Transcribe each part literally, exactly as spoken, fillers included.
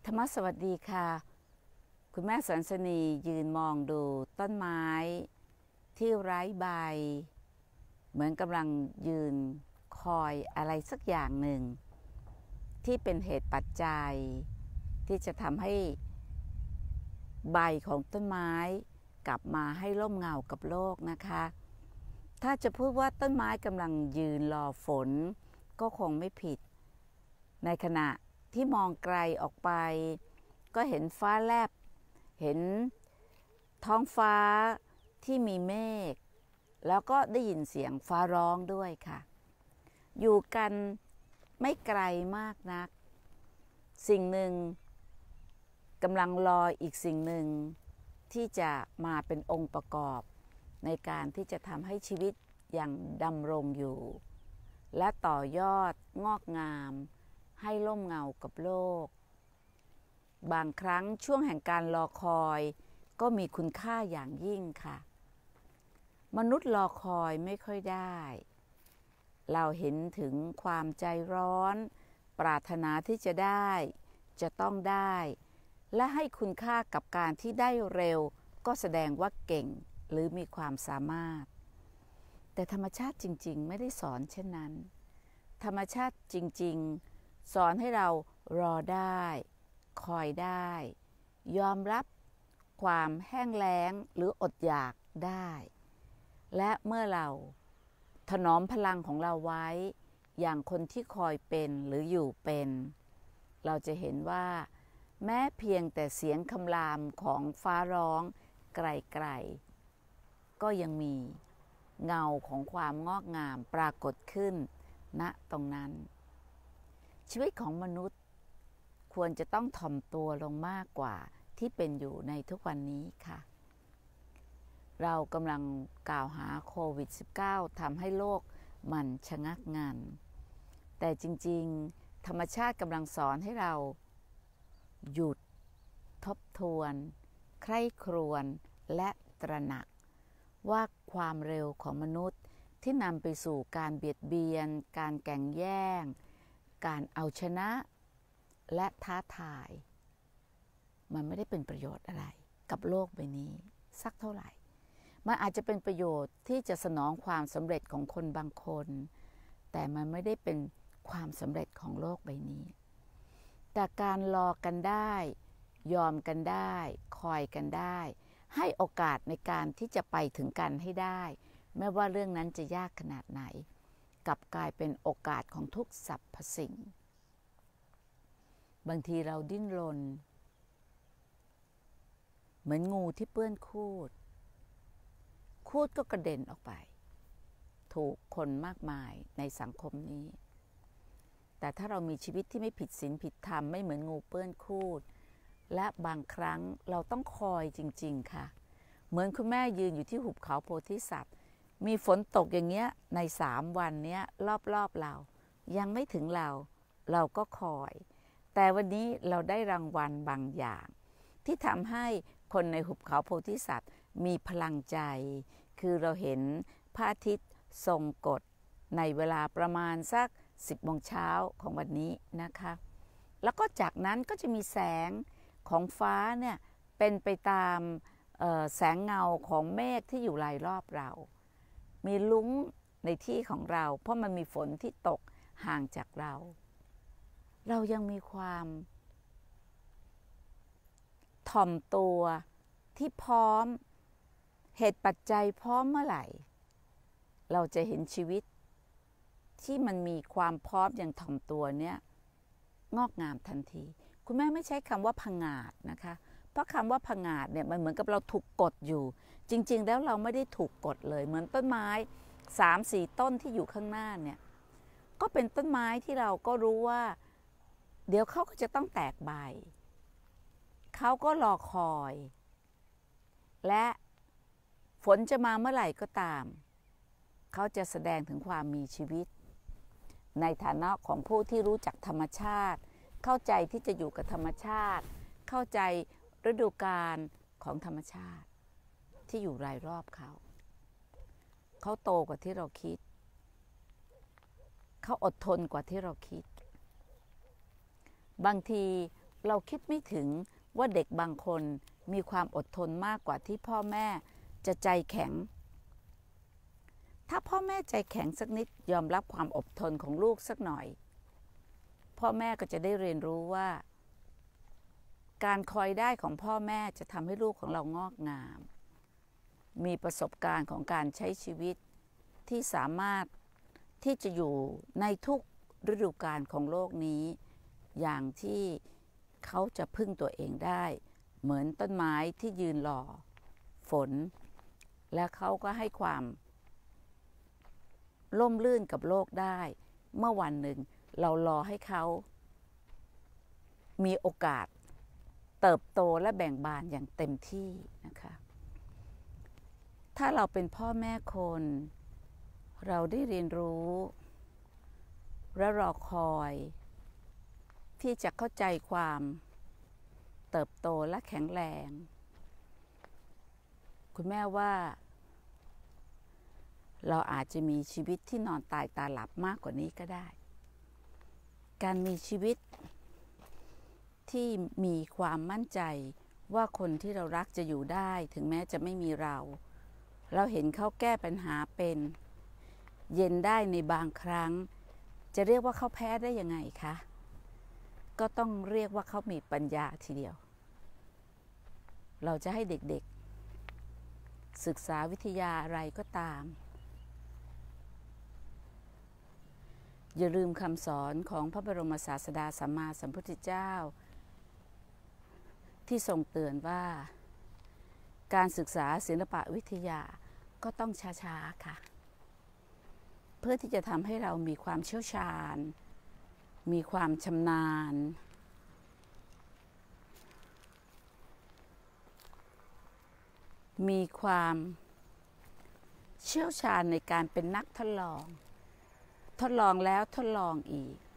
ธรรมสวัสดีค่ะคุณแม่สันสนียืนมองดูต้นไม้ที่ไร้ใบเหมือนกำลังยืนคอยอะไรสักอย่างหนึ่งที่เป็นเหตุปัจจัยที่จะทำให้ใบของต้นไม้กลับมาให้ร่มเงากับโลกนะคะถ้าจะพูดว่าต้นไม้กำลังยืนรอฝนก็คงไม่ผิดในขณะที่มองไกลออกไปก็เห็นฟ้าแลบเห็นท้องฟ้าที่มีเมฆแล้วก็ได้ยินเสียงฟ้าร้องด้วยค่ะอยู่กันไม่ไกลมากนักสิ่งหนึ่งกำลังรออีกสิ่งหนึ่งที่จะมาเป็นองค์ประกอบในการที่จะทำให้ชีวิตยังดำรงอยู่และต่อยอดงอกงามให้ร่มเงากับโลกบางครั้งช่วงแห่งการรอคอยก็มีคุณค่าอย่างยิ่งค่ะมนุษย์รอคอยไม่ค่อยได้เราเห็นถึงความใจร้อนปรารถนาที่จะได้จะต้องได้และให้คุณค่ากับการที่ได้เร็วก็แสดงว่าเก่งหรือมีความสามารถแต่ธรรมชาติจริงๆไม่ได้สอนเช่นนั้นธรรมชาติจริงๆสอนให้เรารอได้คอยได้ยอมรับความแห้งแล้งหรืออดอยากได้และเมื่อเราถนอมพลังของเราไว้อย่างคนที่คอยเป็นหรืออยู่เป็นเราจะเห็นว่าแม้เพียงแต่เสียงคำรามของฟ้าร้องไกลๆก็ยังมีเงาของความงอกงามปรากฏขึ้นณตรงนั้นชีวิตของมนุษย์ควรจะต้องถ่อมตัวลงมากกว่าที่เป็นอยู่ในทุกวันนี้ค่ะเรากำลังกล่าวหาโควิด สิบเก้า ทำให้โลกมันชะงักงันแต่จริงๆธรรมชาติกำลังสอนให้เราหยุดทบทวนใคร่ครวญและตระหนักว่าความเร็วของมนุษย์ที่นำไปสู่การเบียดเบียนการแข่งแย่งการเอาชนะและท้าทายมันไม่ได้เป็นประโยชน์อะไรกับโลกใบนี้สักเท่าไหร่มันอาจจะเป็นประโยชน์ที่จะสนองความสำเร็จของคนบางคนแต่มันไม่ได้เป็นความสำเร็จของโลกใบนี้แต่การรอกันได้ยอมกันได้คอยกันได้ให้โอกาสในการที่จะไปถึงกันให้ได้ไม่ว่าเรื่องนั้นจะยากขนาดไหนกลับกลายเป็นโอกาสของทุกสรรพสิ่งบางทีเราดิ้นรนเหมือนงูที่เปื้อนคูดคูดก็กระเด็นออกไปถูกคนมากมายในสังคมนี้แต่ถ้าเรามีชีวิตที่ไม่ผิดศีลผิดธรรมไม่เหมือนงูเปื้อนคูดและบางครั้งเราต้องคอยจริงๆค่ะเหมือนคุณแม่ยืนอยู่ที่หุบเขาโพธิสัตว์มีฝนตกอย่างเงี้ยในสามวันเนี้ยรอบๆเรายังไม่ถึงเราเราก็คอยแต่วันนี้เราได้รางวัลบางอย่างที่ทำให้คนในหุบเขาโพธิสัตว์มีพลังใจคือเราเห็นพระอาทิตย์ทรงกฎในเวลาประมาณสักสิบโมงเช้าของวันนี้นะคะแล้วก็จากนั้นก็จะมีแสงของฟ้าเนี่ยเป็นไปตามแสงเงาของเมฆที่อยู่รายรอบเรามีลุ้งในที่ของเราเพราะมันมีฝนที่ตกห่างจากเราเรายังมีความถ่อมตัวที่พร้อมเหตุปัจจัยพร้อมเมื่อไหร่เราจะเห็นชีวิตที่มันมีความพร้อมอย่างถ่อมตัวเนี่ยงอกงามทันทีคุณแม่ไม่ใช้คำว่าผงาดนะคะเพราะคำว่าผงาดเนี่ยมันเหมือนกับเราถูกกดอยู่จริงๆแล้วเราไม่ได้ถูกกดเลยเหมือนต้นไม้ สามสี่ ต้นที่อยู่ข้างหน้าเนี่ยก็เป็นต้นไม้ที่เราก็รู้ว่าเดี๋ยวเขาก็จะต้องแตกใบเขาก็รอคอยและฝนจะมาเมื่อไหร่ก็ตามเขาจะแสดงถึงความมีชีวิตในฐานะของผู้ที่รู้จักธรรมชาติเข้าใจที่จะอยู่กับธรรมชาติเข้าใจฤดูกาลของธรรมชาติที่อยู่รายรอบเขาเขาโตกว่าที่เราคิดเขาอดทนกว่าที่เราคิดบางทีเราคิดไม่ถึงว่าเด็กบางคนมีความอดทนมากกว่าที่พ่อแม่จะใจแข็งถ้าพ่อแม่ใจแข็งสักนิดยอมรับความอดทนของลูกสักหน่อยพ่อแม่ก็จะได้เรียนรู้ว่าการคอยได้ของพ่อแม่จะทำให้ลูกของเรางอกงามมีประสบการณ์ของการใช้ชีวิตที่สามารถที่จะอยู่ในทุกฤดูกาลของโลกนี้อย่างที่เขาจะพึ่งตัวเองได้เหมือนต้นไม้ที่ยืนรอฝนและเขาก็ให้ความร่มรื่นกับโลกได้เมื่อวันหนึ่งเรารอให้เขามีโอกาสเติบโตและแบ่งบานอย่างเต็มที่นะคะถ้าเราเป็นพ่อแม่คนเราได้เรียนรู้และรอคอยที่จะเข้าใจความเติบโตและแข็งแรงคุณแม่ว่าเราอาจจะมีชีวิตที่นอนตายตาหลับมากกว่านี้ก็ได้การมีชีวิตที่มีความมั่นใจว่าคนที่เรารักจะอยู่ได้ถึงแม้จะไม่มีเราเราเห็นเขาแก้ปัญหาเป็นเย็นได้ในบางครั้งจะเรียกว่าเขาแพ้ได้ยังไงคะก็ต้องเรียกว่าเขามีปัญญาทีเดียวเราจะให้เด็กๆศึกษาวิทยาอะไรก็ตามอย่าลืมคำสอนของพระบรมศาสดาสัมมาสัมพุทธเจ้าที่ทรงเตือนว่าการศึกษาศิลปวิทยาก็ต้องช้าๆค่ะเพื่อที่จะทำให้เรามีความเชี่ยวชาญมีความชำนาญมีความเชี่ยวชาญในการเป็นนักทดลองทดลองแล้วทดลองอีก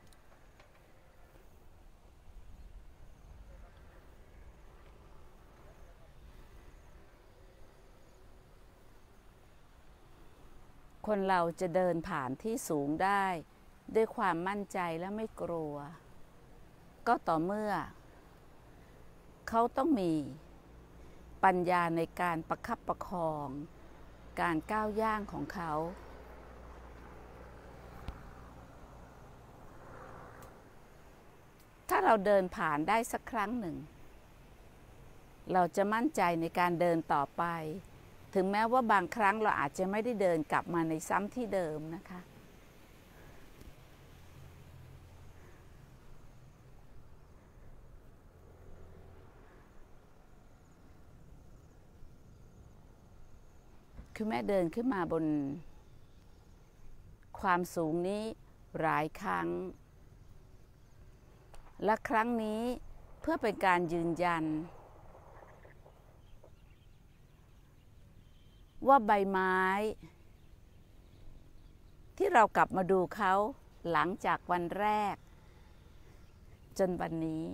คนเราจะเดินผ่านที่สูงได้ด้วยความมั่นใจและไม่กลัวก็ต่อเมื่อเขาต้องมีปัญญาในการประคับประคองการก้าวย่างของเขาถ้าเราเดินผ่านได้สักครั้งหนึ่งเราจะมั่นใจในการเดินต่อไปถึงแม้ว่าบางครั้งเราอาจจะไม่ได้เดินกลับมาในซ้ำที่เดิมนะคะคือแม่เดินขึ้นมาบนความสูงนี้หลายครั้งและครั้งนี้เพื่อเป็นการยืนยันว่าใบไม้ที่เรากลับมาดูเขาหลังจากวันแรกจนวันนี้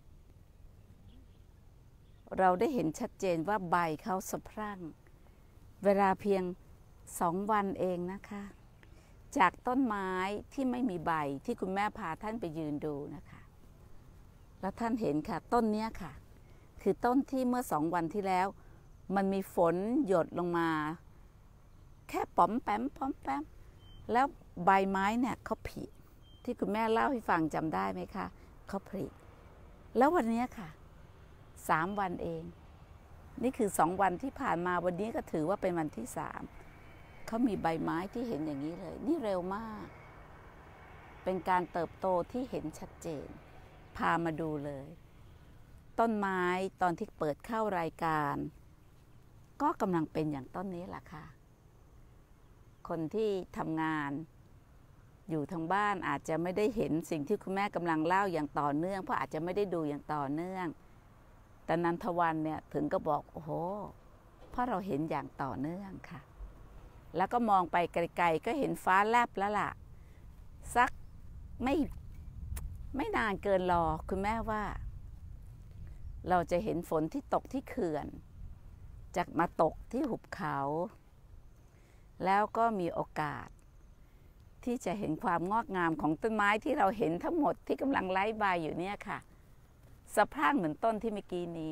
เราได้เห็นชัดเจนว่าใบเขาสะพรั่งเวลาเพียงสองวันเองนะคะจากต้นไม้ที่ไม่มีใบที่คุณแม่พาท่านไปยืนดูนะคะแล้วท่านเห็นค่ะต้นนี้ค่ะคือต้นที่เมื่อสองวันที่แล้วมันมีฝนหยดลงมาแค่ป๋อมแปมป๋อมแปมแล้วใบไม้เนี่ยเขาผลิที่คุณแม่เล่าให้ฟังจำได้ไหมคะเขาผลิแล้ววันนี้ค่ะสามวันเองนี่คือสองวันที่ผ่านมาวันนี้ก็ถือว่าเป็นวันที่สามเขามีใบไม้ที่เห็นอย่างนี้เลยนี่เร็วมากเป็นการเติบโตที่เห็นชัดเจนพามาดูเลยต้นไม้ตอนที่เปิดเข้ารายการก็กำลังเป็นอย่างต้นนี้แหละค่ะคนที่ทำงานอยู่ทางบ้านอาจจะไม่ได้เห็นสิ่งที่คุณแม่กำลังเล่าอย่างต่อเนื่องเพราะอาจจะไม่ได้ดูอย่างต่อเนื่องแต่นันทวันเนี่ยถึงก็บอกโอ้โหเพราะเราเห็นอย่างต่อเนื่องค่ะแล้วก็มองไปไกลๆก็เห็นฟ้าแลบแล้วล่ะสักไม่ไม่นานเกินรอคุณแม่ว่าเราจะเห็นฝนที่ตกที่เขื่อนจะมาตกที่หุบเขาแล้วก็มีโอกาสที่จะเห็นความงอกงามของต้นไม้ที่เราเห็นทั้งหมดที่กำลังไร้ใบอยู่เนี่ยค่ะสะพรั่งเหมือนต้นที่เมื่อกี้นี้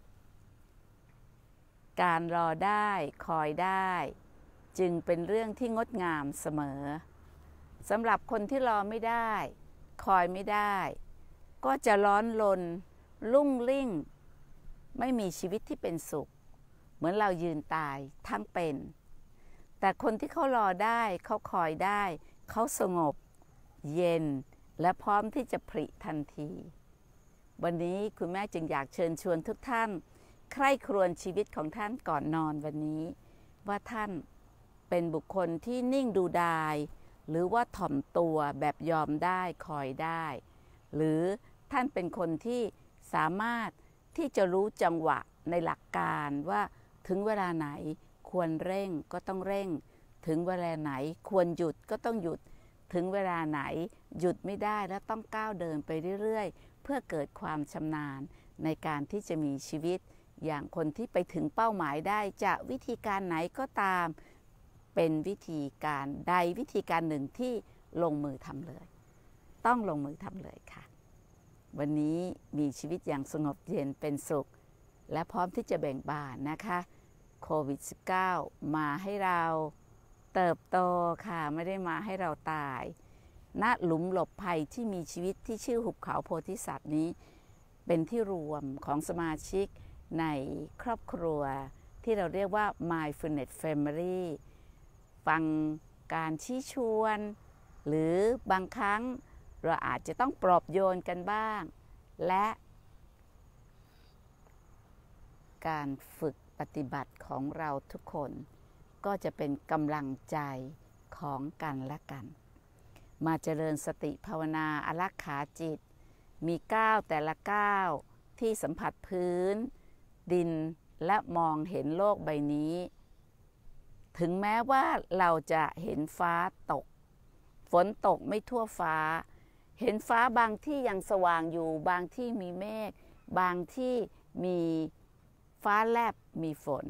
การรอได้คอยได้จึงเป็นเรื่องที่งดงามเสมอสำหรับคนที่รอไม่ได้คอยไม่ได้ก็จะร้อนรนลุ่งลิ่งไม่มีชีวิตที่เป็นสุขเหมือนเรายืนตายทั้งเป็นแต่คนที่เขารอได้เขาคอยได้เขาสงบเย็นและพร้อมที่จะผลิทันทีวันนี้คุณแม่จึงอยากเชิญชวนทุกท่านใคร่ครวญชีวิตของท่านก่อนนอนวันนี้ว่าท่านเป็นบุคคลที่นิ่งดูดายหรือว่าถ่อมตัวแบบยอมได้คอยได้หรือท่านเป็นคนที่สามารถที่จะรู้จังหวะในหลักการว่าถึงเวลาไหนควรเร่งก็ต้องเร่งถึงเวลาไหนควรหยุดก็ต้องหยุดถึงเวลาไหนหยุดไม่ได้และต้องก้าวเดินไปเรื่อยๆเพื่อเกิดความชำนาญในการที่จะมีชีวิตอย่างคนที่ไปถึงเป้าหมายได้จะวิธีการไหนก็ตามเป็นวิธีการใดวิธีการหนึ่งที่ลงมือทำเลยต้องลงมือทำเลยค่ะวันนี้มีชีวิตอย่างสงบเย็นเป็นสุขและพร้อมที่จะแบ่งบานนะคะโควิด สิบเก้า มาให้เราเติบโตค่ะไม่ได้มาให้เราตายณหลุมหลบภัยที่มีชีวิตที่ชื่อหุบเขาโพธิสัตว์นี้เป็นที่รวมของสมาชิกในครอบครัวที่เราเรียกว่า Mindfulness Family ฟังการชี้ชวนหรือบางครั้งเราอาจจะต้องปลอบโยนกันบ้างและการฝึกปฏิบัติของเราทุกคนก็จะเป็นกำลังใจของกันและกันมาเจริญสติภาวนาอารักขาจิตมีก้าวแต่ละก้าวที่สัมผัสพื้นดินและมองเห็นโลกใบนี้ถึงแม้ว่าเราจะเห็นฟ้าตกฝนตกไม่ทั่วฟ้าเห็นฟ้าบางที่ยังสว่างอยู่บางที่มีเมฆบางที่มีฟ้าแลบมีฝน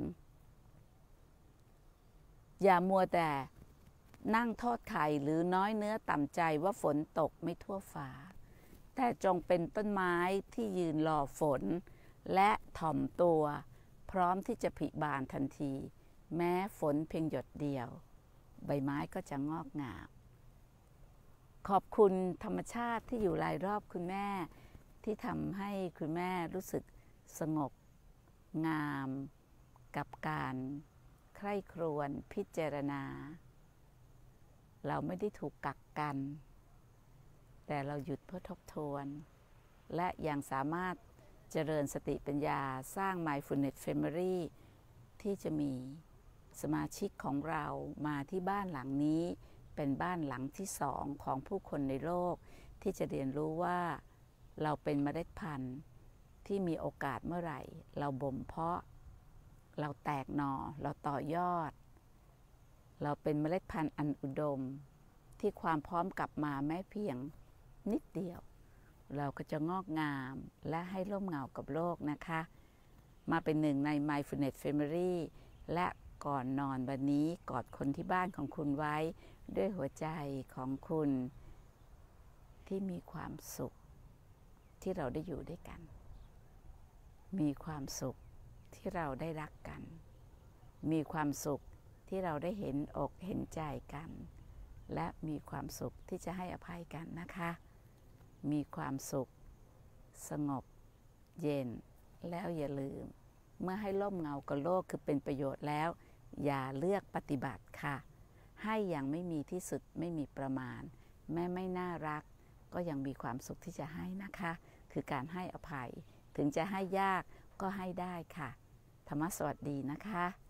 อย่ามัวแต่นั่งโทษใครหรือน้อยเนื้อต่ำใจว่าฝนตกไม่ทั่วฟ้าแต่จงเป็นต้นไม้ที่ยืนรอฝนและถ่อมตัวพร้อมที่จะผลิบานทันทีแม้ฝนเพียงหยดเดียวใบไม้ก็จะงอกงามขอบคุณธรรมชาติที่อยู่รายรอบคุณแม่ที่ทำให้คุณแม่รู้สึกสงบงามกับการใคร่ครวญพิจารณาเราไม่ได้ถูกกักกันแต่เราหยุดเพื่อทบทวนและยังสามารถเจริญสติปัญญาสร้าง Mindfulness Family ที่จะมีสมาชิกของเรามาที่บ้านหลังนี้เป็นบ้านหลังที่สองของผู้คนในโลกที่จะเรียนรู้ว่าเราเป็นเมล็ดพันธุ์ที่มีโอกาสเมื่อไหร่เราบ่มเพาะเราแตกหน่อเราต่อยอดเราเป็นเมล็ดพันธุ์อันอุดมที่ความพร้อมกลับมาแม้เพียงนิดเดียวเราก็จะงอกงามและให้ร่มเงากับโลกนะคะมาเป็นหนึ่งใน Mindfulness Family และก่อนนอนวันนี้กอดคนที่บ้านของคุณไว้ด้วยหัวใจของคุณที่มีความสุขที่เราได้อยู่ด้วยกันมีความสุขที่เราได้รักกันมีความสุขที่เราได้เห็นอกเห็นใจกันและมีความสุขที่จะให้อภัยกันนะคะมีความสุขสงบเย็นแล้วอย่าลืมเมื่อให้ร่มเงากับโลกคือเป็นประโยชน์แล้วอย่าเลือกปฏิบัติค่ะให้อย่างไม่มีที่สุดไม่มีประมาณแม้ไม่น่ารักก็ยังมีความสุขที่จะให้นะคะคือการให้อภัยถึงจะให้ยากก็ให้ได้ค่ะธรรมะสวัสดีนะคะ